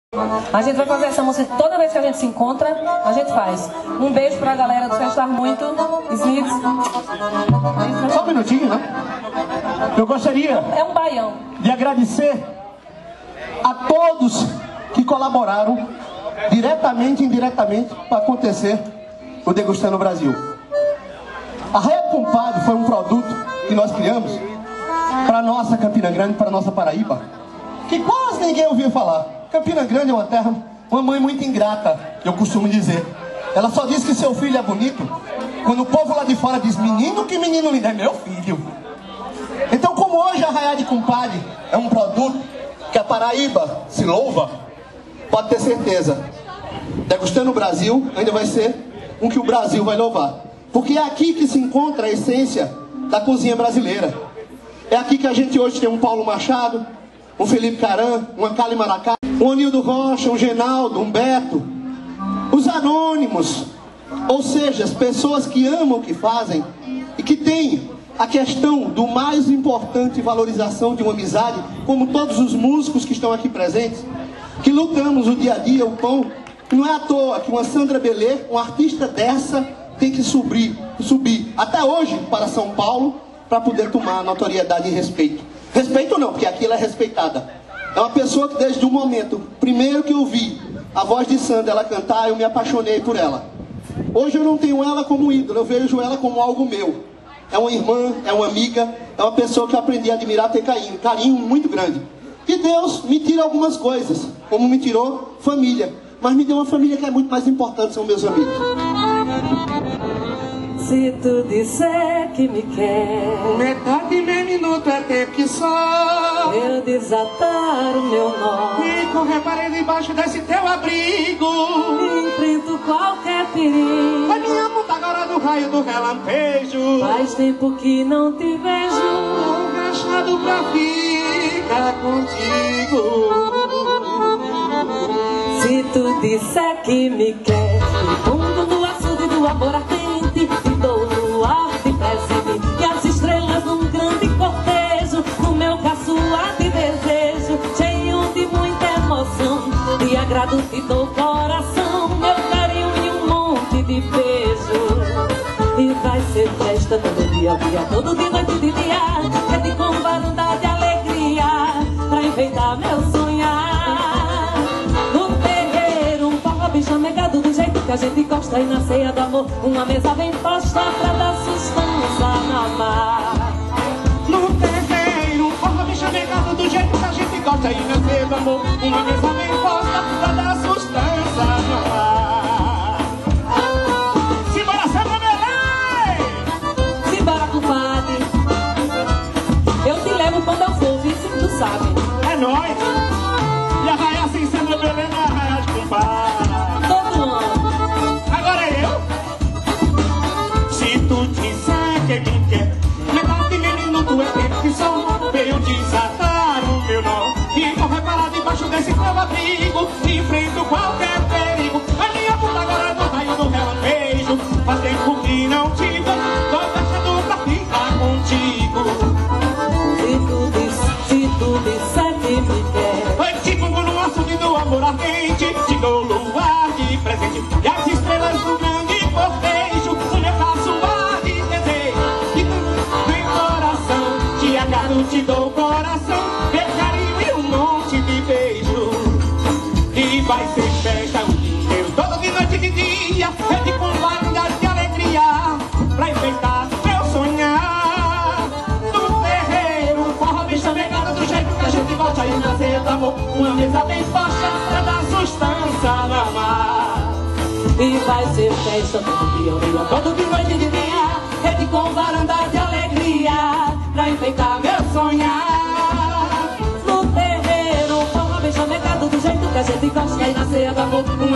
A gente vai fazer essa música toda vez que a gente se encontra, a gente faz. Um beijo pra galera do Festar Muito, Smiths. Só um minutinho, né? Eu gostaria É um baião. de agradecer a todos que colaboraram diretamente e indiretamente para acontecer o Degustando Brasil. A Rede Compadre foi um produto que nós criamos para a nossa Campina Grande, para a nossa Paraíba, que quase ninguém ouviu falar. Campina Grande é uma terra, uma mãe muito ingrata, eu costumo dizer. Ela só diz que seu filho é bonito quando o povo lá de fora diz: menino, que menino lindo, é meu filho. Então, como hoje a Arraiá de Compadre é um produto que a Paraíba se louva, pode ter certeza, Degustando o Brasil ainda vai ser um que o Brasil vai louvar. Porque é aqui que se encontra a essência da cozinha brasileira. É aqui que a gente hoje tem um Paulo Machado, um Felipe Caran, um Ancali Maracá, um Anildo Rocha, um Genaldo, um Beto, os anônimos, ou seja, as pessoas que amam o que fazem e que têm a questão do mais importante, valorização de uma amizade, como todos os músicos que estão aqui presentes, que lutamos o dia a dia, o pão. Não é à toa que uma Sandra Belê, uma artista dessa, tem que subir até hoje para São Paulo para poder tomar notoriedade e respeito. Respeito não, porque aqui ela é respeitada. É uma pessoa que desde o momento primeiro que eu vi a voz de Sandra ela cantar, eu me apaixonei por ela. Hoje eu não tenho ela como ídolo, eu vejo ela como algo meu. É uma irmã, é uma amiga, é uma pessoa que eu aprendi a admirar, ter carinho muito grande. E Deus me tira algumas coisas, como me tirou família. Mas me deu uma família que é muito mais importante, são meus amigos. Se tu disser que me quer, Metade de meio minuto é tempo que só eu desatar o meu nó e correr para debaixo desse teu abrigo. Enfrento qualquer perigo. Vai me apontar agora do raio do relampejo. Faz tempo que não te vejo, Tô agachado pra ficar contigo. se tu disser que me quer, no fundo do açude do amor ardente, te dou no ar de presente e as estrelas num grande cortejo, no meu caçoar de desejo, cheio de muita emoção, de agrado te dou coração, meu carinho e um monte de beijo. E vai ser festa todo dia, todo de noite e de dia, é de com varanda de alegria, pra enfeitar meu sonhar. Chamegado do jeito que a gente gosta, e na ceia do amor uma mesa bem posta pra dar sustância na mar. No terreiro, forma bem chamegado do jeito que a gente gosta, e na ceia do amor uma mesa bem posta pra dar sustância no mar. Simbora, Sandra Belê! Simbora, compadre, eu te levo quando eu for, vice, tu sabe. É nóis! E a Arraiá sem Sandra Belê não é Arraiá de Compadre. Que me quer, metade de minuto é tempo que só veio desatar o meu nó e correr para debaixo desse teu abrigo, enfrento qualquer perigo. A minha puta agora no raio do relampejo, faz tempo que não te vejo, tô deixando pra ficar contigo. Se tu disser que me quer, Oi, te pongo no açude do amor ardente, te dou luar de presente e as estrelas do grande cortejo, no meu caçoar de desejo. Te dou coração, meu carinho e um monte de beijo. E vai ser festa o dia inteiro, todo de noite e de dia, é de compadre de alegria, pra enfeitar meu sonhar. No terreiro, forró bem chamegado do jeito que a gente gosta, e na ceia do amor uma mesa bem posta pra dar sustância na mar. e vai ser festa todo de noite e de dia, rede com varanda de alegria, pra enfeitar meu sonhar. No terreiro, forró bem chamegado do jeito que a gente gosta, e na ceia do amor